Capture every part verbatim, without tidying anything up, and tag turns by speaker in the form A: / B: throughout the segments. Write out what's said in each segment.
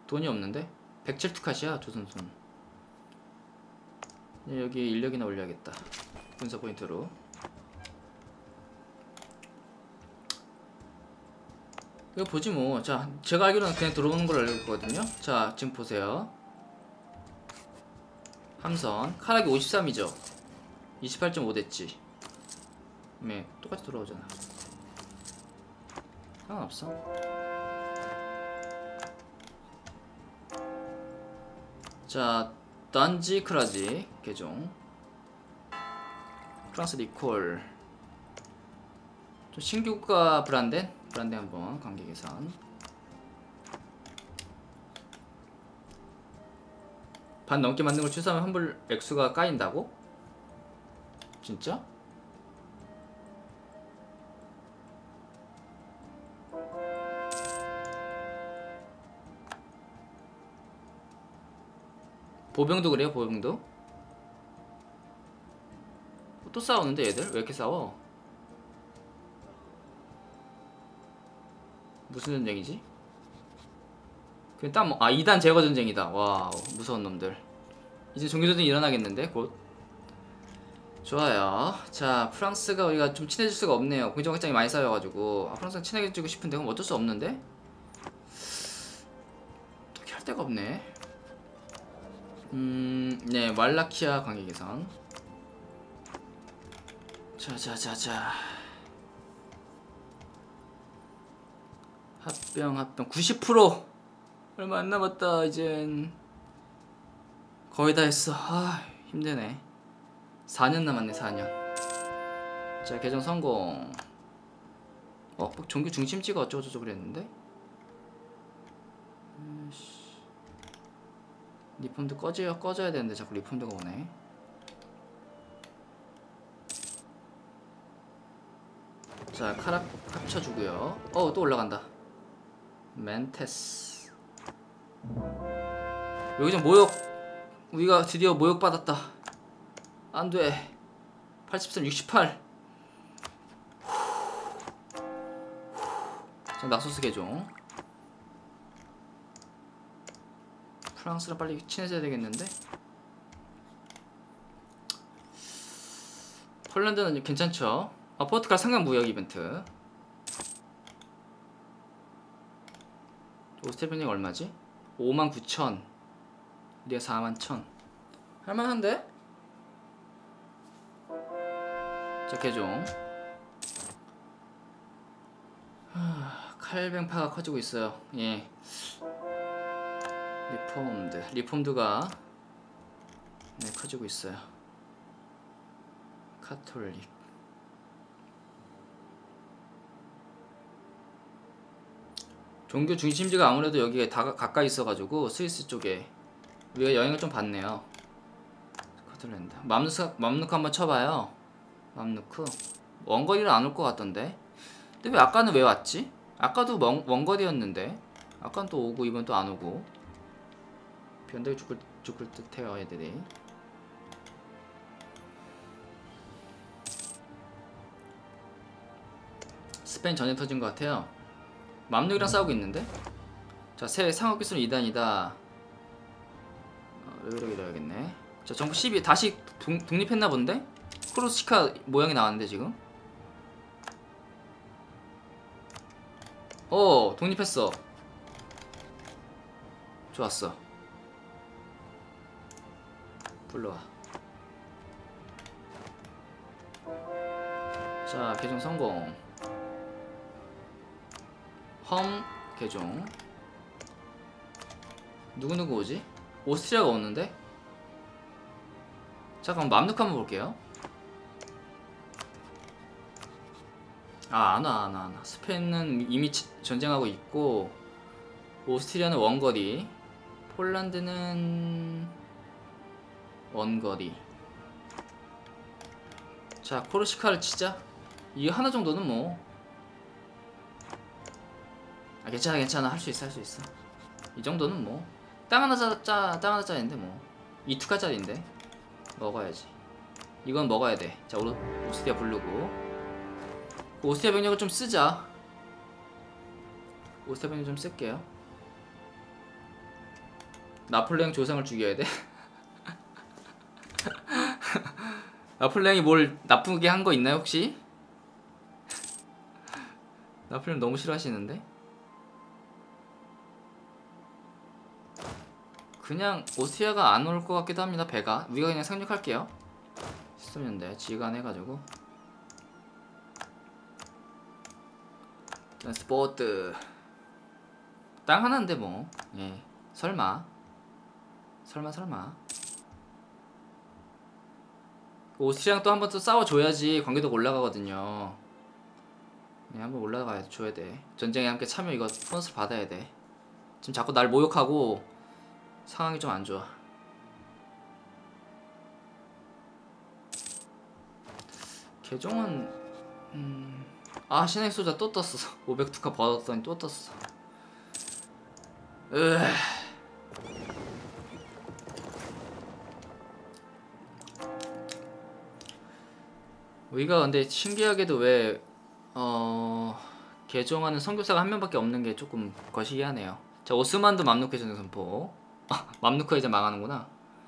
A: 돈이 없는데? 백칠 투카시야 조선손. 여기 인력이나 올려야겠다. 분석 포인트로. 이거 보지 뭐. 자, 제가 알기로는 그냥 들어오는 걸 알고 있거든요. 자, 지금 보세요. 함선 카락이 오십삼이죠. 이십팔 점 오 됐지. 네, 똑같이 돌아오잖아. 상관없어. 자, 단지 크라지 개종. 프랑스 리콜. 좀 신규가 브란덴? 브란덴 한번 관계 계산. 반 넘게 만든 걸 취소하면 환불 액수가 까인다고? 진짜? 보병도 그래요? 보병도? 또 싸우는데 얘들? 왜 이렇게 싸워? 무슨 전쟁이지? 그냥 딱 뭐, 아 이 단 제거 전쟁이다. 와우 무서운 놈들. 이제 종교전쟁이 일어나겠는데 곧. 좋아요. 자, 프랑스가 우리가 좀 친해질 수가 없네요. 공정확장이 많이 쌓여가지고. 아, 프랑스랑 친해지고 싶은데 그럼 어쩔 수 없는데? 어떻게 할 데가 없네. 음, 네, 왈라키아 관계 개선. 자자자자. 합병 합병 구십 퍼센트 얼마 안 남았다. 이젠 거의 다 했어. 아, 힘드네. 사 년 남았네. 사 년. 자, 개정 성공. 어? 종교 중심지가 어쩌고저쩌고 그랬는데? 으이씨. 리폼드 꺼져야, 꺼져야 되는데 자꾸 리폼드가 오네. 자, 카락 합쳐주고요. 어, 또 올라간다. 멘테스. 여기 좀 모욕. 우리가 드디어 모욕받았다. 안돼. 팔십삼, 육십팔. 자, 낙소스 개종. 프랑스랑 빨리 친해져야 되겠는데? 폴란드는 괜찮죠? 아, 포르투갈 상강 무역 이벤트. 오스트리아가 얼마지? 오만 구천. 우리가 사만 천. 할만한데? 자, 개종. 하, 칼뱅파가 커지고 있어요. 예. 리폼드. 리폼드가 네, 커지고 있어요. 카톨릭. 종교 중심지가 아무래도 여기에 다 가까이 있어가지고 스위스 쪽에 우리가 영향을 좀 받네요. 스코틀랜드. 맘누크, 맘누크 한번 쳐봐요. 맘누크. 원거리는 안 올 것 같던데. 근데 왜 아까는 왜 왔지? 아까도 원, 원거리였는데. 아까는 또 오고 이번 또 안 오고. 변덕이 죽을, 죽을 듯해요 애들이. 스페인 전에 터진 것 같아요. 맘누이랑 싸우고 있는데? 자, 새 상업기술은 이 단이다. 어, 여기로 이래야겠네. 자, 정부 십이 다시 동, 독립했나 본데? 크로시카 모양이 나왔는데 지금? 어, 독립했어. 좋았어. 불러와. 자, 개종 성공. 험 개종. 누구누구 오지? 오스트리아가 오는데? 잠깐만 맘누크 한번 볼게요. 아, 안와 안와 안와. 스페인은 이미 전쟁하고 있고 오스트리아는 원거리, 폴란드는 원거리. 자, 코르시카를 치자. 이거 하나 정도는 뭐 아, 괜찮아 괜찮아. 할 수 있어 할 수 있어. 이 정도는 뭐 땅 하나 짜, 짜, 땅 하나 짜리인데 뭐 이 투카짜리인데 먹어야지. 이건 먹어야 돼. 자, 오, 오스트리아 부르고 오스트리아 병력을 좀 쓰자. 오스트리아 병력 좀 쓸게요. 나폴레옹 조상을 죽여야 돼? 나폴레옹이 뭘 나쁘게 한 거 있나요 혹시? 나폴레옹 너무 싫어하시는데? 그냥 오스트리아가 안 올 것 같기도 합니다. 배가 우리가 그냥 상륙할게요. 십삼 년대 지휘관 해가지고 스포트 땅 하나인데 뭐 예 설마 설마 설마 오스트리아랑 또 한 번 또 싸워줘야지 관계도가 올라가거든요. 예, 한번 올라가야 줘야 돼. 전쟁에 함께 참여 이거 보너스 받아야 돼. 지금 자꾸 날 모욕하고 상황이 좀 안 좋아. 개종은 음... 아 신의 소자 또 떴어. 오백 투카 받았더니 또 떴어. 으... 우리가 근데 신기하게도 왜 어... 개종하는 선교사가 한 명밖에 없는 게 조금 거시기하네요. 자 오스만도 맘누크의 전쟁 선포. 아, 맘누크가 이제 망하는구나.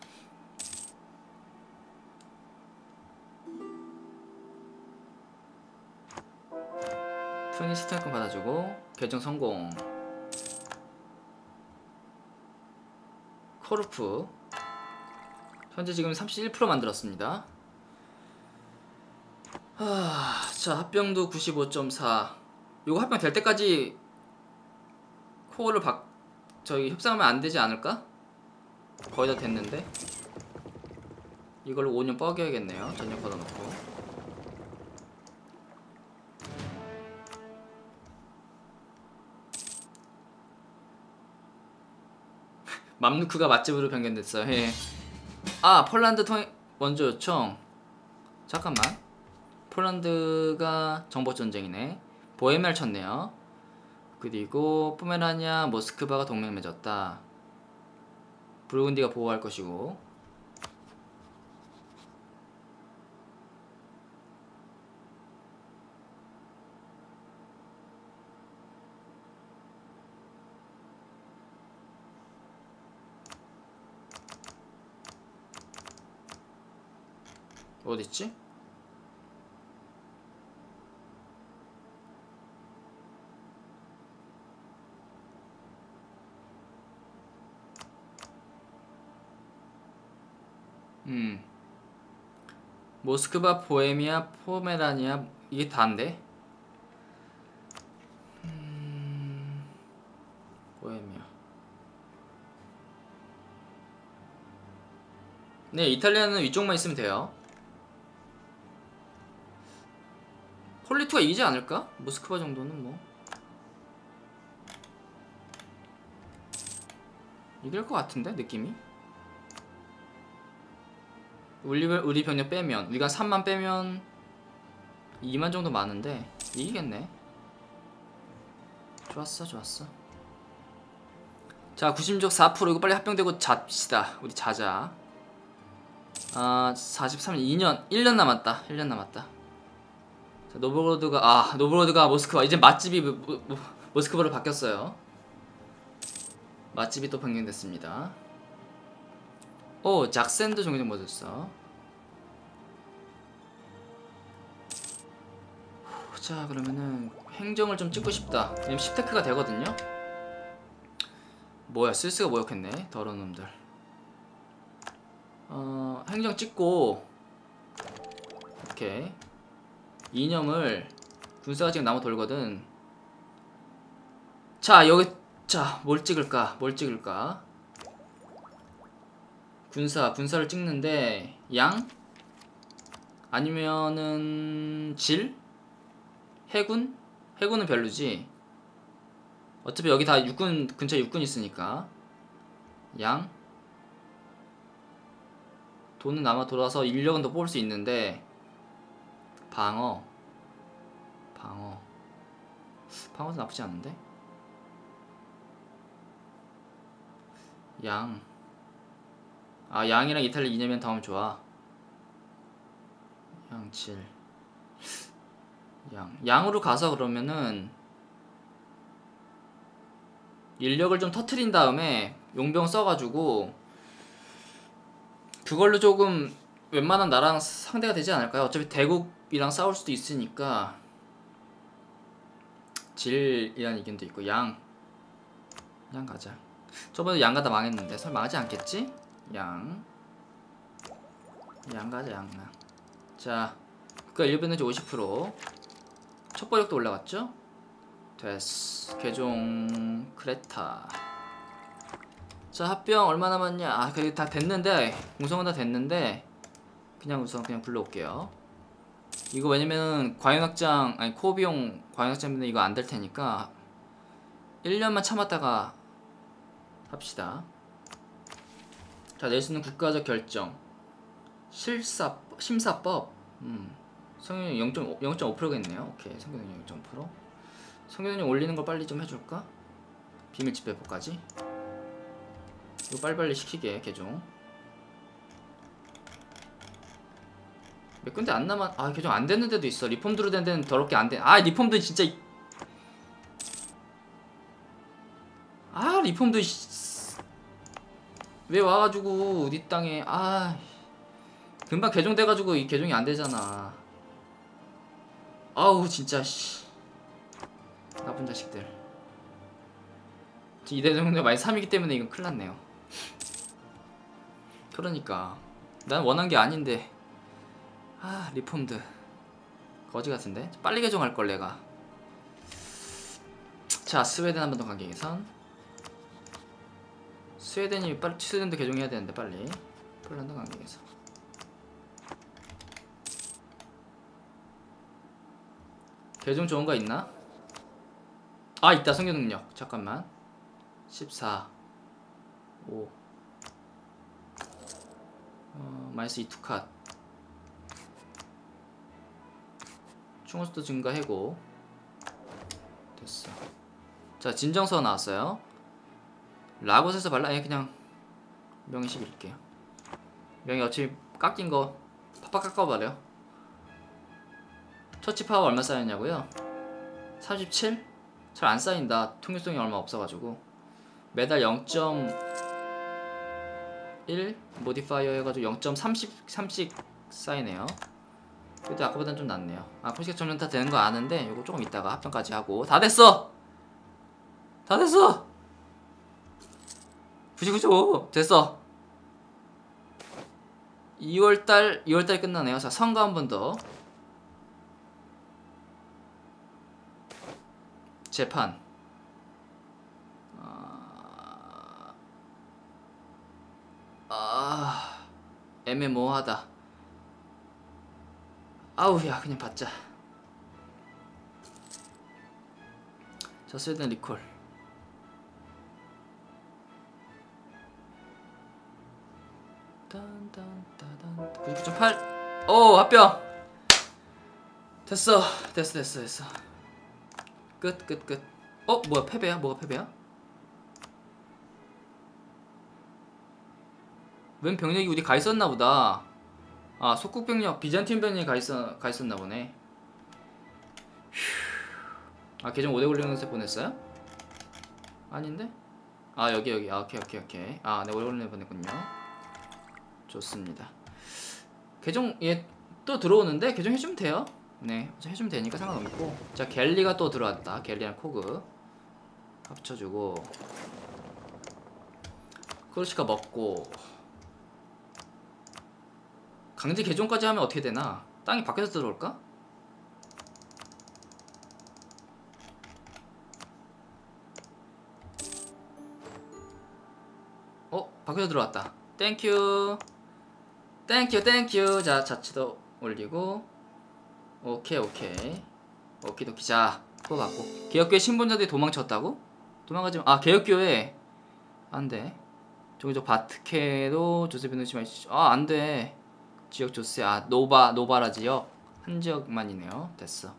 A: 트윈이 스타일권 받아주고 개정 성공. 코르프 현재 지금 삼십일 퍼센트 만들었습니다. 하... 자 합병도 구십오 점 사. 요거 합병 될 때까지 코어를 박 저희 협상하면 안 되지 않을까? 거의 다 됐는데 이걸로 오 년 뻐겨야겠네요. 전력 받아놓고. 맘누크가 맛집으로 변경됐어요. 예. 아 폴란드 통 원조 요청. 잠깐만. 폴란드가 정보전쟁이네. 보헤미아를 쳤네요. 그리고 포메라니아 모스크바가 동맹 맺었다. 부르근디가 보호할 것이고. 어딨지? 음 모스크바, 보헤미아, 포메라니아 이게 다인데? 음... 보헤미아. 네 이탈리아는 위쪽만 있으면 돼요. 폴리투가 이기지 않을까? 모스크바 정도는 뭐 이길 것 같은데 느낌이. 우리, 우리 병력 빼면 우리가 삼만 빼면 이만 정도 많은데 이기겠네. 좋았어 좋았어. 자 구심적 사 퍼센트 이거 빨리 합병되고 잡시다. 우리 자자. 아 사십삼 년 이 년 일 년 남았다. 일 년 남았다. 자 노브로드가 아 노브로드가 모스크바 이제 맛집이 모, 모, 모스크바로 바뀌었어요. 맛집이 또 변경됐습니다. 오 작센도 종교적 modus어. 자 그러면은 행정을 좀 찍고 싶다. 왜냐면 십 테크가 되거든요. 뭐야 쓸스가 모욕했네 더러운 놈들. 어 행정 찍고 오케이 이념을 군사가 지금 남아 돌거든. 자 여기 자 뭘 찍을까 뭘 찍을까. 군사 군사를 찍는데 양 아니면은 질 해군 해군은 별로지. 어차피 여기 다 육군 근처에 육군 있으니까 양 돈은 아마 돌아서 인력은 더 뽑을 수 있는데 방어 방어 방어도 나쁘지 않은데. 양 아 양이랑 이탈리 이념이랑 다음 좋아. 양 칠 양 양으로 가서 그러면은 인력을 좀 터트린 다음에 용병 써가지고 그걸로 조금 웬만한 나라랑 상대가 되지 않을까요? 어차피 대국이랑 싸울 수도 있으니까. 질이란 의견도 있고. 양 양 가자. 저번에 양 가다 망했는데 설마 망하지 않겠지? 양 양 가자. 양. 자, 국가 일변에지 오십 퍼센트. 첩보력도 올라갔죠? 됐어. 개종 크레타. 자, 합병 얼마 남았냐? 아, 그게 다 됐는데, 공성은 다 됐는데 그냥 우선 그냥 불러올게요. 이거 왜냐면은 과연확장, 아니 코어 비용 과연확장인데 이거 안 될 테니까 일 년만 참았다가 합시다. 자, 낼 수 있는 국가적 결정. 실사 심사법. 음. 성균이 영 점 오 퍼센트겠네요. 오케이. 성균이 영 점 오 퍼센트. 성균이 올리는 걸 빨리 좀 해줄까? 비밀 집배법까지. 이거 빨리빨리 시키게. 개종. 몇 군데 안 남았. 아, 개종 안 되는 데도 있어. 리폼드로 된 데는 더럽게 안 돼. 아, 리폼드 진짜. 아, 리폼드 왜 와가지고 우리 땅에. 아, 금방 개종돼가지고 이 개종이 안 되잖아. 아우 진짜 씨. 나쁜 자식들. 이 대종도 많이 삼이기 때문에 이건 큰일 났네요. 그러니까 난 원한 게 아닌데. 아, 리폼드 거지 같은데. 빨리 개종할 걸 내가. 자, 스웨덴 한 번 더 관계 개선. 스웨덴이 빨리 스웨덴도 개종해야 되는데 빨리. 폴란드 관계 개선. 개종 좋은 거 있나? 아, 있다. 성교 능력. 잠깐만. 십사 오 어, 마이너스 이 투 컷. 충원수도 증가 해고. 됐어. 자, 진정서 나왔어요. 라고스에서 발라. 아니 그냥 명의 십 일게요. 명의 어차피 깎인 거 팍팍 깎아버려. 처치 파워 얼마 쌓였냐고요? 삼십칠? 잘 안 쌓인다. 통일성이 얼마 없어가지고. 매달 영 점 일 모디파이어 해가지고 영 점 삼씩 쌓이네요. 그래도 아까보단 좀 낫네요. 아, 포식자 점령 다 되는 거 아는데 요거 조금 이따가 합병까지 하고. 다 됐어! 다 됐어! 구십구 초 됐어. 이월달 이월달 끝나네요. 자, 선거 한 번 더. 재판. 아, 아 애매모호하다. 아우, 야 그냥 받자. 자, 스웨덴 리콜. 구십구 점 팔. 오, 합병. 됐어 됐어 됐어 됐어. 끝 끝 끝. 어, 뭐야, 패배야? 뭐가 패배야? 웬 병력이 우리 가 있었나 보다. 아, 속국 병력, 비잔틴 병력이 가 있어 가 있었나 보네. 휴. 아, 계정 오대 올리는새 보냈어요? 아닌데? 아, 여기 여기. 아, 오케이 오케이 오케이. 아, 네, 오대 올리는 보냈군요. 좋습니다. 계정 얘 또 들어오는데 계정 해주면 돼요. 네, 해주면 되니까 상관없고. 자, 갤리가 또 들어왔다. 갤리랑 코그 합쳐주고. 크루시카 먹고. 강제 개종까지 하면 어떻게 되나? 땅이 밖에서 들어올까? 어? 밖에서 들어왔다. 땡큐 땡큐 땡큐. 자, 자치도 올리고. 오케이 오케이 오키도키. 자, 그거 받고. 개혁교회 신분자들이 도망쳤다고? 도망가지마. 아, 개혁교회 안돼. 저기 저 바트케도 조세비노 시마. 아, 안돼. 지역 조세. 아, 노바 노바라 지역 한 지역만이네요. 됐어.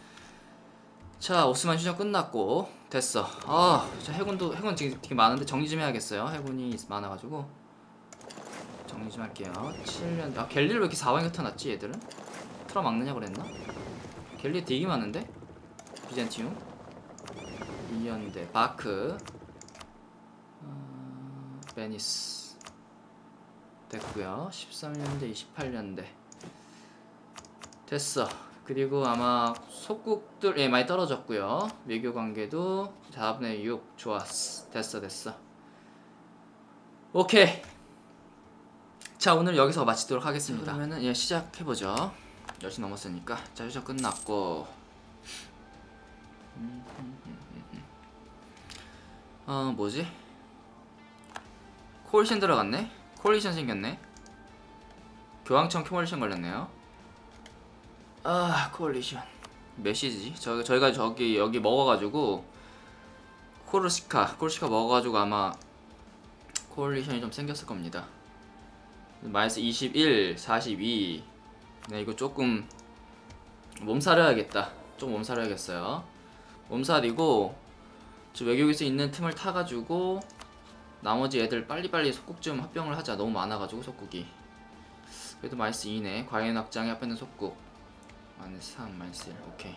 A: 자, 오스만 휴전 끝났고. 됐어. 아, 자, 해군도 해군 지금 되게 많은데 정리 좀 해야겠어요. 해군이 많아가지고 정리 좀 할게요. 칠 년. 아, 갤리를 왜 이렇게 사왕이 흩어놨지 얘들은? 틀어 막느냐 그랬나? 갤리 되게 많은데? 비잔티움 이연대 바크. 어... 베니스 됐고요. 십삼 년대, 이십팔 년대 됐어. 그리고 아마 속국들 예 많이 떨어졌고요. 외교 관계도 사분의 육 좋았어. 됐어 됐어. 오케이. 자 오늘 여기서 마치도록 하겠습니다. 그러면은 예 시작해보죠. 열 시 넘었으니까. 자 휴전 끝났고 어 뭐지? 코올리션 들어갔네? 코올리션 생겼네? 교황청 코올리션 걸렸네요. 아 코올리션 몇 시지? 저, 저희가 저기 여기 먹어가지고 코르시카 코르시카 먹어가지고 아마 코올리션이 좀 생겼을 겁니다. 마이너스 이십일, 사십이. 네 이거 조금 몸살해야겠다. 좀 몸살해야겠어요. 몸살이고 저 외국에서 있는 틈을 타가지고 나머지 애들 빨리빨리 속국 좀 합병을 하자. 너무 많아가지고 속국이. 그래도 마이너스 이네. 과연 확장에 합병된 속국 마이너스 삼, 마이너스 일. 오케이.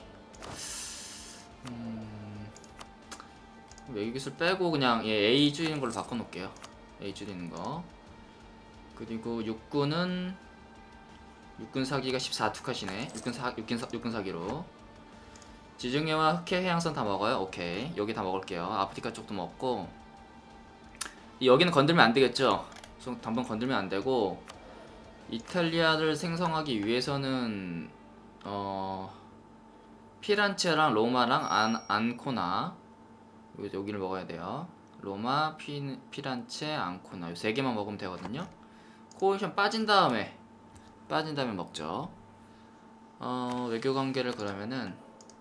A: 음... 외국기술 빼고 그냥 얘 A 줄이는 걸로 바꿔놓을게요. A 줄이는 거. 그리고 육군은 육군 사기가 십사 투컷이네. 육군 사 육군 사 육군 사기로. 지중해와 흑해 해양선 다 먹어요. 오케이. 여기 다 먹을게요. 아프리카 쪽도 먹고. 여기는 건들면 안 되겠죠. 단번 건들면 안 되고. 이탈리아를 생성하기 위해서는 어 피란체랑 로마랑 안 안코나 여기를 먹어야 돼요. 로마, 피, 피란체, 안코나 이 세 개만 먹으면 되거든요. 코올리션 빠진 다음에 빠진 다음에 먹죠. 어 외교 관계를 그러면은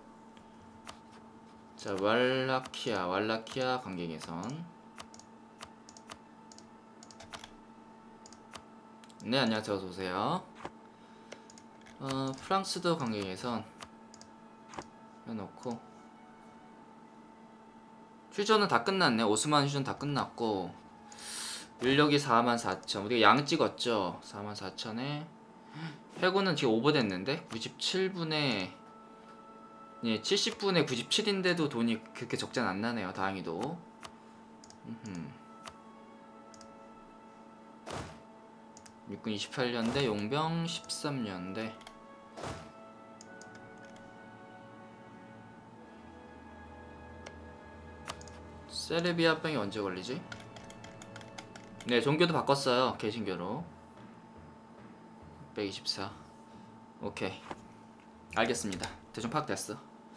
A: 자 왈라키아 왈라키아 관계 개선. 네 안녕하세요. 어서오세요. 어 프랑스도 관계 개선 해놓고 휴전은 다 끝났네. 오스만 휴전 다 끝났고 인력이 사만 사천. 우리가 양 찍었죠. 사만 사천에 해군은 지금 오버됐는데 구십칠 분에 예, 칠십 분에 구십칠인데도 돈이 그렇게 적진 않나네요. 다행히도. 음흠. 육군 이십팔 년대 용병 십삼 년대. 세르비아 합병이 언제 걸리지? 네 종교도 바꿨어요. 개신교로 백이십사. 오케이 알겠습니다. 대충 파악됐어.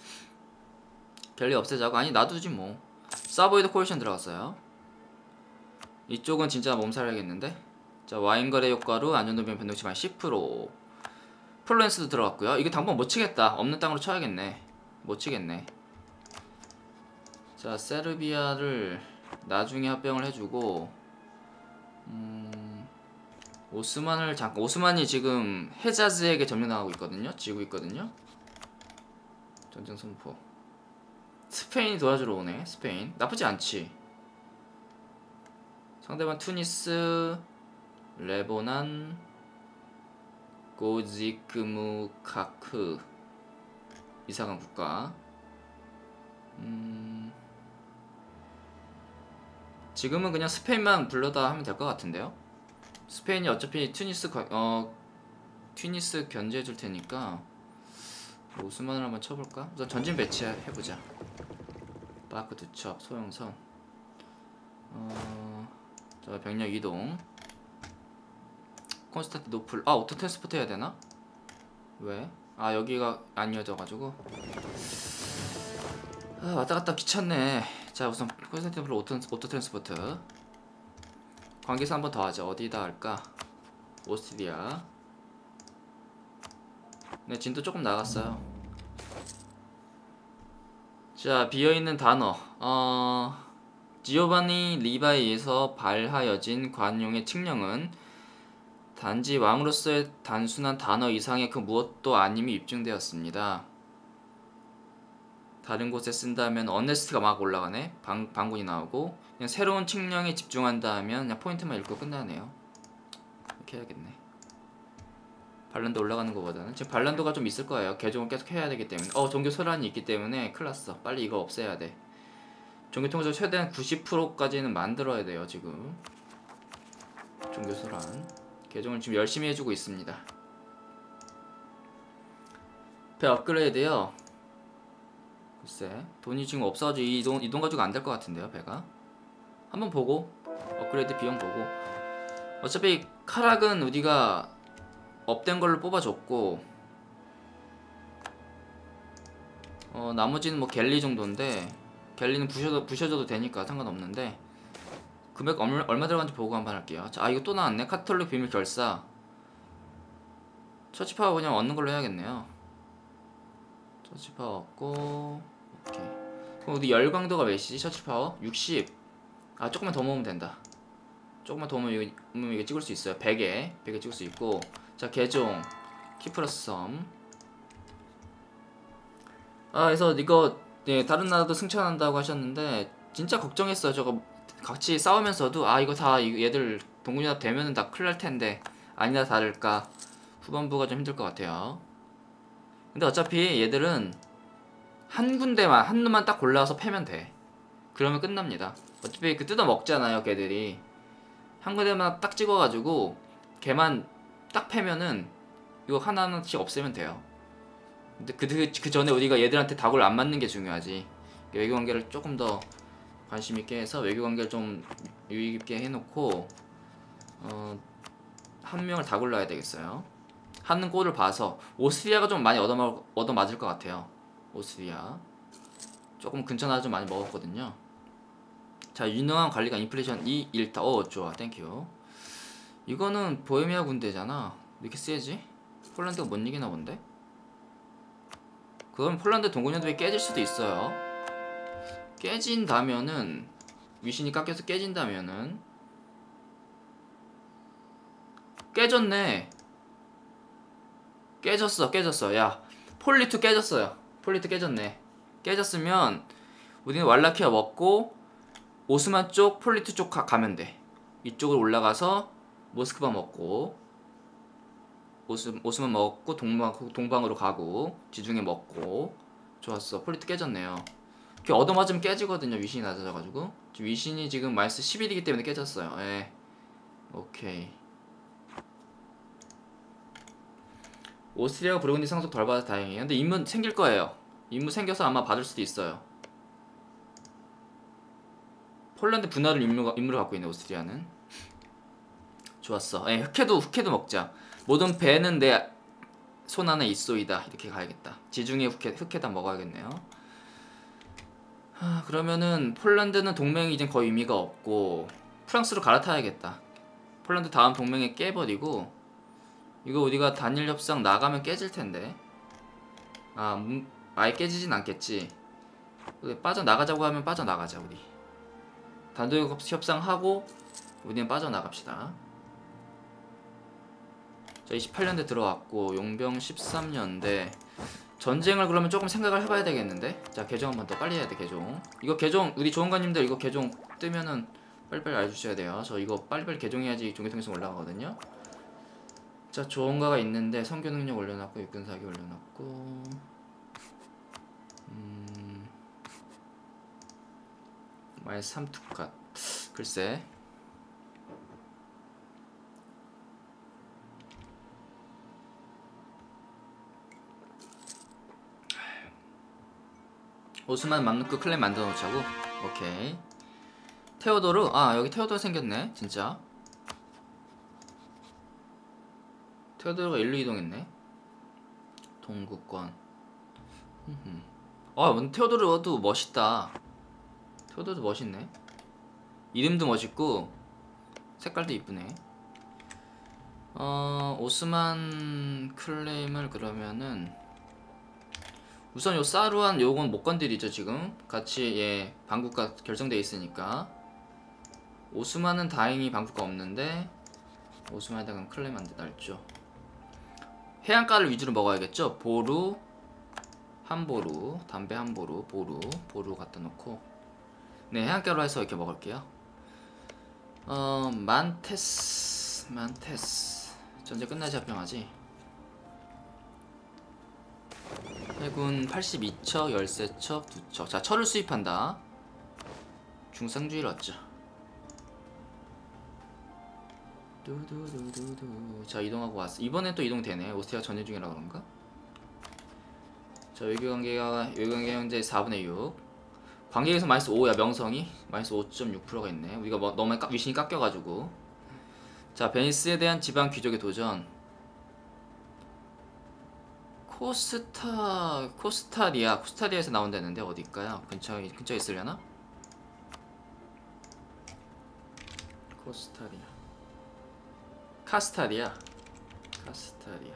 A: 별일 없애자고. 아니 놔두지 뭐. 사보이드 코올리션 들어갔어요. 이쪽은 진짜 몸살해야겠는데. 자 와인 거래 효과로 안전도변 변동치 만 십 퍼센트. 플로렌스도 들어갔고요. 이거 당분 못 치겠다. 없는 땅으로 쳐야겠네. 못 치겠네. 자 세르비아를 나중에 합병을 해주고 음... 오스만을 잠깐 오스만이 지금 헤자즈에게 점령당하고 있거든요. 지고 있거든요. 전쟁 선포. 스페인이 도와주러 오네. 스페인 나쁘지 않지. 상대방 투니스, 레보난, 고지크무카크 이사간 국가. 음... 지금은 그냥 스페인만 불러다 하면 될 것 같은데요. 스페인이 어차피 튜니스 어 튜니스 견제해줄 테니까 오스만을 한번 쳐볼까? 우선 전진 배치해보자. 바크 두 척 소형선. 어, 자 병력 이동. 콘스탄티노플. 아 오토 트랜스포트 해야 되나? 왜? 아 여기가 안 이어져가지고. 아 왔다갔다 귀찮네. 자 우선 콘스탄티노플 오토, 오토 트랜스포트. 관계사 한 번 더 하죠. 어디다 할까? 오스트리아. 네 진도 조금 나갔어요. 자 비어있는 단어. 어... 지오바니 리바에 의해서 발하여진 관용의 칙령은 단지 왕으로서의 단순한 단어 이상의 그 무엇도 아님이 입증되었습니다. 다른 곳에 쓴다면 어네스트가 막 올라가네. 방, 방군이 나오고 그냥 새로운 칙령에 집중한다 하면 그냥 포인트만 읽고 끝나네요. 이렇게 해야겠네. 반란도 올라가는 것보다는 지금 반란도가 좀 있을 거예요. 개종을 계속 해야 되기 때문에. 어 종교 소란이 있기 때문에 큰일 났어. 빨리 이거 없애야 돼. 종교 통제로 최대한 구십 퍼센트까지는 만들어야 돼요 지금. 종교소란 개종을 지금 열심히 해주고 있습니다. 배 업그레이드요. 글쎄 돈이 지금 없어가지고 이동, 이동 가지고 안 될 것 같은데요. 배가 한번 보고 업그레이드 비용 보고. 어차피 카락은 우리가 업된 걸로 뽑아줬고 어 나머지는 뭐 갤리 정도인데 갤리는 부셔도, 부셔줘도 되니까 상관없는데 금액 얼마, 얼마 들어간지 보고 한번 할게요. 자, 아 이거 또 나왔네. 카톨릭 비밀 결사. 처치파워 그냥 얻는 걸로 해야겠네요. 처치파워 얻고 오케이. 그럼 우리 열광도가 몇이지? 처치파워? 육십. 아 조금만 더 모으면 된다. 조금만 더 모으면 이거, 이거 찍을 수 있어요. 백에 백에 찍을 수 있고. 자 개종 키플러스 섬. 아 그래서 이거 네, 다른 나라도 승천한다고 하셨는데 진짜 걱정했어요. 저거 같이 싸우면서도 아 이거 다 얘들 동군연합 되면은 다 큰일 날 텐데 아니나 다를까 후반부가 좀 힘들 것 같아요. 근데 어차피 얘들은 한 군데만 한 놈만 딱 골라서 패면 돼. 그러면 끝납니다. 어차피 그 뜯어 먹잖아요 걔들이. 한 군데만 딱 찍어가지고 걔만 딱 패면은 이거 하나하나씩 없애면 돼요. 근데 그, 그, 그 전에 우리가 얘들한테 닭을 안 맞는 게 중요하지. 외교관계를 조금 더 관심 있게 해서 외교관계를 좀 유익 있게 해놓고 어, 한 명을 다 골라야 되겠어요. 하는 꼴을 봐서 오스트리아가 좀 많이 얻어맞, 얻어맞을 것 같아요. 오스트리아 조금 근처 나라 좀 많이 먹었거든요. 자 유능한 관리관 인플레이션 이 일타. 어 좋아 땡큐. 이거는 보헤미아 군대잖아. 왜 이렇게 세지? 폴란드가 못 이기나 본데? 그럼 폴란드 동군연합이 깨질 수도 있어요. 깨진다면은 위신이 깎여서 깨진다면은 깨졌네. 깨졌어 깨졌어. 야 폴리투 깨졌어요. 폴리투 깨졌네. 깨졌으면 우리는 왈라키아 먹고 오스만 쪽 폴리투 쪽 가, 가면 돼. 이쪽으로 올라가서 모스크바 먹고 오스, 오스만 먹고 동방, 동방으로 가고 지중해 먹고. 좋았어. 폴리투 깨졌네요. 이렇게 얻어맞으면 깨지거든요. 위신이 낮아져가지고. 위신이 지금 마이너스 십일이기 때문에 깨졌어요. 예. 오케이. 오스트리아가 부르근디 상속 덜 받아서 다행이에요. 근데 임무 생길 거예요. 임무 생겨서 아마 받을 수도 있어요. 폴란드 분할을 임무가, 임무를 갖고 있네 오스트리아는. 좋았어. 예, 흑해도 흑해도 먹자. 모든 배는 내 손 안에 있소이다. 이렇게 가야겠다. 지중해 흑해, 흑해다 먹어야겠네요. 하, 그러면은 폴란드는 동맹이 이제 거의 의미가 없고 프랑스로 갈아타야겠다. 폴란드 다음 동맹에 깨버리고. 이거 우리가 단일 협상 나가면 깨질 텐데. 아, 음, 아예 깨지진 않겠지. 빠져나가자고 하면 빠져나가자 우리. 단독 협상하고 우리는 빠져나갑시다. 자 이십팔 년대 들어왔고 용병 십삼 년대. 전쟁을 그러면 조금 생각을 해봐야 되겠는데. 자 개종 한 번 더 빨리 해야 돼. 개종 이거 개종 우리 조원관님들 이거 개종 뜨면은 빨리빨리 알려주셔야 돼요. 저 이거 빨리빨리 개종해야지 종교통일성 올라가거든요. 자 조원가가 있는데 선교 능력 올려놨고 육군사기 올려놨고 음... 마이너스 삼 투컷. 글쎄 오스만 맘누크 클랜 만들어 놓자고? 오케이. 테오도르? 아 여기 테오도르 생겼네 진짜. 테오도르가 일로 이동했네. 동구권. 아 테오도르도 멋있다. 테오도르도 멋있네. 이름도 멋있고 색깔도 이쁘네. 어 오스만 클레임을 그러면은 우선 요 사루한 요건 못 건드리죠 지금. 같이 예 반국가 결정돼 있으니까. 오스만은 다행히 반국가 없는데 오스만에다가 클레임 안 날죠. 해안가를 위주로 먹어야겠죠. 보루, 함보루, 담배 함보루, 보루, 보루 갖다 놓고. 네 해안가로 해서 이렇게 먹을게요. 어 만테스, 만테스. 전쟁 끝나지 합병하지. 해군 팔십이 척, 십삼 척, 이 척. 자 철을 수입한다. 중상주의를 얻죠. 두두두두두. 자, 이동하고 왔어. 이번엔 또 이동되네. 오스트리아 전쟁 중이라 그런가? 자, 외교관계가 외교관계 현재 사분의 육. 관계에서 마이너스 오야. 명성이 마이너스 오 점 육 퍼센트가 있네. 우리가 뭐 너무 까, 위신이 깎여가지고. 자, 베니스에 대한 지방 귀족의 도전. 코스타 코스타리아 코스타리아에서 나온다는데 어딜까요? 근처에 근처에 있으려나? 코스타리아 카스타리아 카스타리아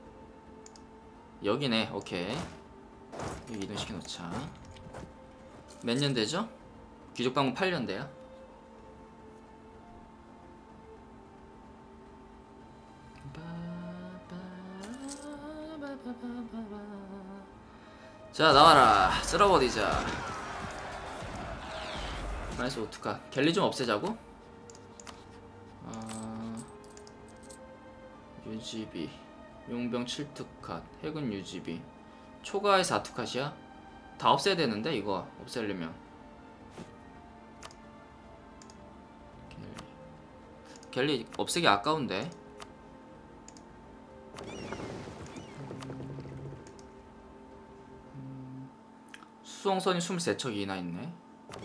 A: 여기네. 오케이, 여기 이동시켜 놓자. 몇 년 되죠? 귀족 방문 팔 년 돼요. 자, 나와라. 쓸어버리자. 마이너스 오투카. 갤리 좀 없애자고? 어... 유지비 용병 칠 투 컷. 해군 유지비 초과의 사 투 컷이야? 다 없애야 되는데 이거 없애려면. 갤리, 갤리 없애기 아까운데. 수송선이 이십삼 척이나 있네.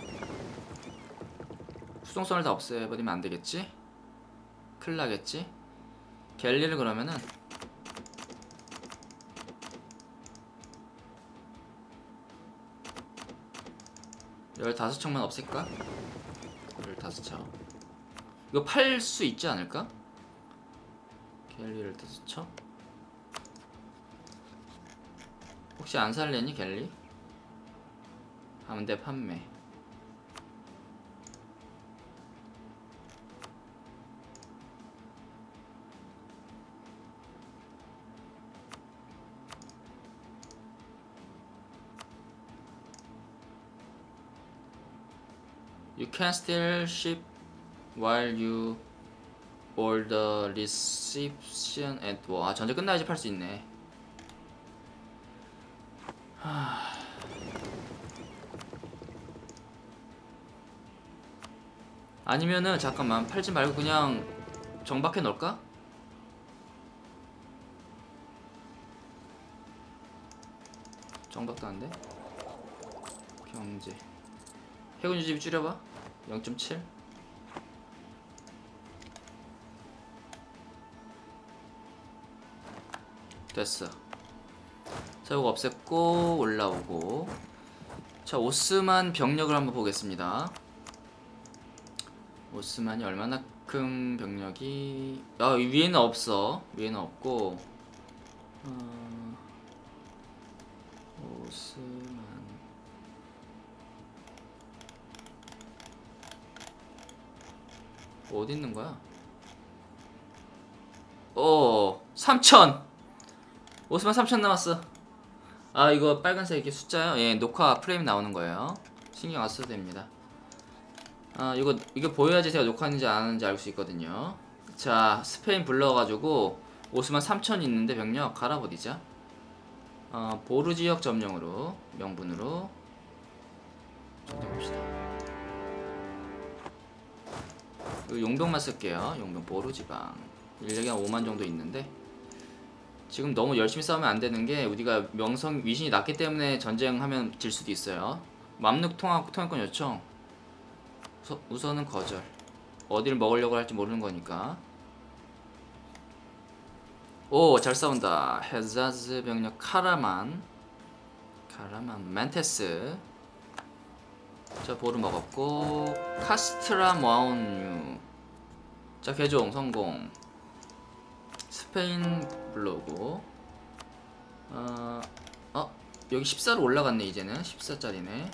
A: 수송선을 다 없애버리면 안되겠지? 큰일 나겠지? 갤리를 그러면은 열다섯 척만 없앨까? 열다섯 척. 이거 팔 수 있지 않을까? 갤리 열다섯 척? 혹시 안 살래니 갤리? 함대 판매. You can still ship while you or the reception at war. 아, 전쟁 끝나야지 팔 수 있네. 하... 아니면은 잠깐만, 팔지 말고 그냥 정박해 놓을까? 정박도 안 돼? 경제 해군 유지비 줄여봐. 영 점 칠. 됐어. 자, 이거 없앴고 올라오고. 자, 오스만 병력을 한번 보겠습니다. 오스만이 얼마나큼 병력이... 아, 위에는 없어. 위에는 없고. 어... 오스만 어디 있는 거야? 어, 삼천. 오스만 삼천 남았어. 아, 이거 빨간색 숫자요? 예, 녹화 프레임 나오는 거예요. 신경 안 써도 됩니다. 아, 이거 이거 보여야지 제가 녹화하는지 안 하는지 알 수 있거든요. 자, 스페인 불러가지고 오스만 삼천 있는데 병력 갈아버리자. 어, 보르 지역 점령으로 명분으로 점령합시다. 용병만 쓸게요. 용병 보르 지방 인력이 한 오만 정도 있는데 지금 너무 열심히 싸우면 안 되는 게 우리가 명성 위신이 낮기 때문에 전쟁하면 질 수도 있어요. 맘룩 통화 통합권 요청. 우서, 우선은 거절. 어디를 먹으려고 할지 모르는 거니까. 오, 잘 싸운다. 헤자즈 병력 카라만 카라만 멘테스. 자, 보르 먹었고 카스트라 모아온유. 자, 개종 성공. 스페인 불러오고. 어, 어 여기 십사로 올라갔네. 이제는 십사 짜리네.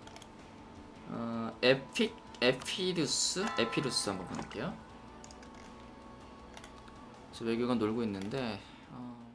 A: 어, 에피 에피루스 에피루스 한번 볼게요. 저 외교관 놀고 있는데. 어...